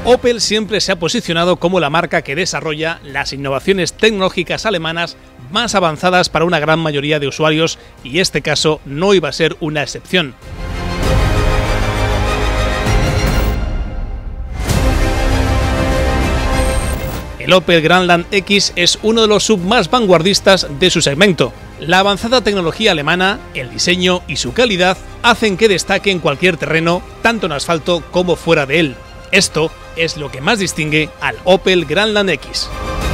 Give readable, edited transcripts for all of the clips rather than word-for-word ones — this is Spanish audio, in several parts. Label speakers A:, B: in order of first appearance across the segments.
A: Opel siempre se ha posicionado como la marca que desarrolla las innovaciones tecnológicas alemanas más avanzadas para una gran mayoría de usuarios, y este caso no iba a ser una excepción. El Opel Grandland X es uno de los sub más vanguardistas de su segmento. La avanzada tecnología alemana, el diseño y su calidad hacen que destaque en cualquier terreno, tanto en asfalto como fuera de él. Esto es lo que más distingue al Opel Grandland X.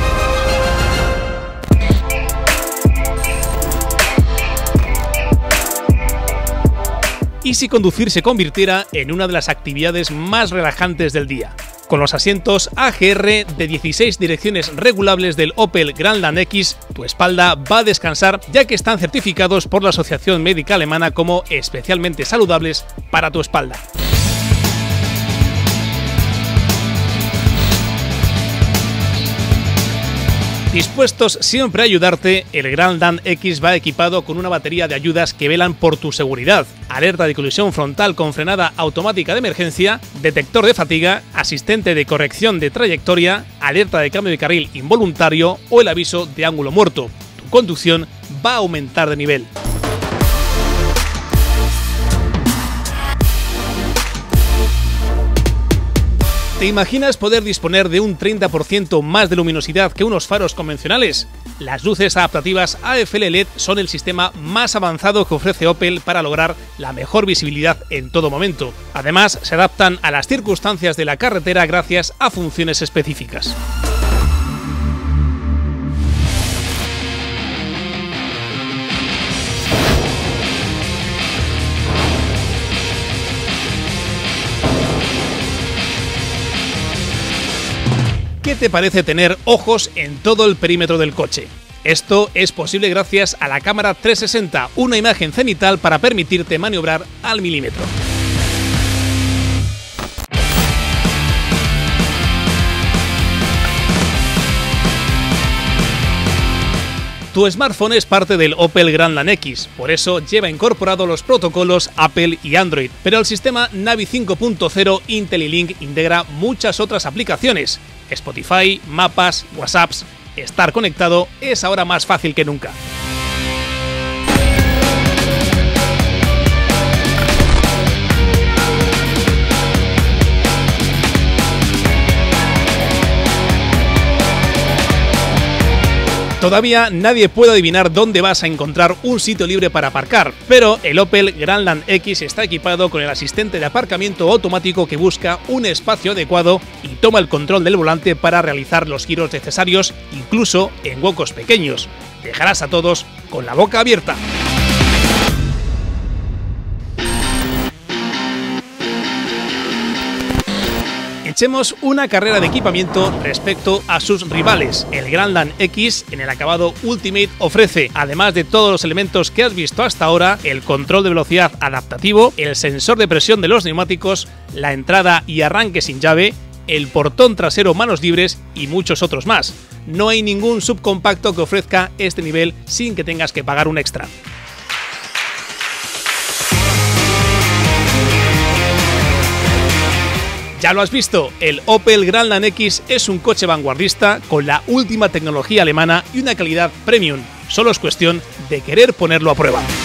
A: ¿Y si conducir se convirtiera en una de las actividades más relajantes del día? Con los asientos AGR de 16 direcciones regulables del Opel Grandland X, tu espalda va a descansar, ya que están certificados por la Asociación Médica Alemana como especialmente saludables para tu espalda. Dispuestos siempre a ayudarte, el Grandland X va equipado con una batería de ayudas que velan por tu seguridad: alerta de colisión frontal con frenada automática de emergencia, detector de fatiga, asistente de corrección de trayectoria, alerta de cambio de carril involuntario o el aviso de ángulo muerto. Tu conducción va a aumentar de nivel. ¿Te imaginas poder disponer de un 30% más de luminosidad que unos faros convencionales? Las luces adaptativas AFL LED son el sistema más avanzado que ofrece Opel para lograr la mejor visibilidad en todo momento. Además, se adaptan a las circunstancias de la carretera gracias a funciones específicas. ¿Qué te parece tener ojos en todo el perímetro del coche? Esto es posible gracias a la cámara 360, una imagen cenital para permitirte maniobrar al milímetro. Tu smartphone es parte del Opel Grandland X, por eso lleva incorporado los protocolos Apple y Android, pero el sistema Navi 5.0 IntelliLink integra muchas otras aplicaciones. Spotify, mapas, WhatsApps. Estar conectado es ahora más fácil que nunca. Todavía nadie puede adivinar dónde vas a encontrar un sitio libre para aparcar, pero el Opel Grandland X está equipado con el asistente de aparcamiento automático que busca un espacio adecuado y toma el control del volante para realizar los giros necesarios, incluso en huecos pequeños. Dejarás a todos con la boca abierta. Echemos una carrera de equipamiento respecto a sus rivales. El Grandland X, en el acabado Ultimate, ofrece, además de todos los elementos que has visto hasta ahora, el control de velocidad adaptativo, el sensor de presión de los neumáticos, la entrada y arranque sin llave, el portón trasero manos libres y muchos otros más. No hay ningún subcompacto que ofrezca este nivel sin que tengas que pagar un extra. Ya lo has visto, el Opel Grandland X es un coche vanguardista con la última tecnología alemana y una calidad premium. Solo es cuestión de querer ponerlo a prueba.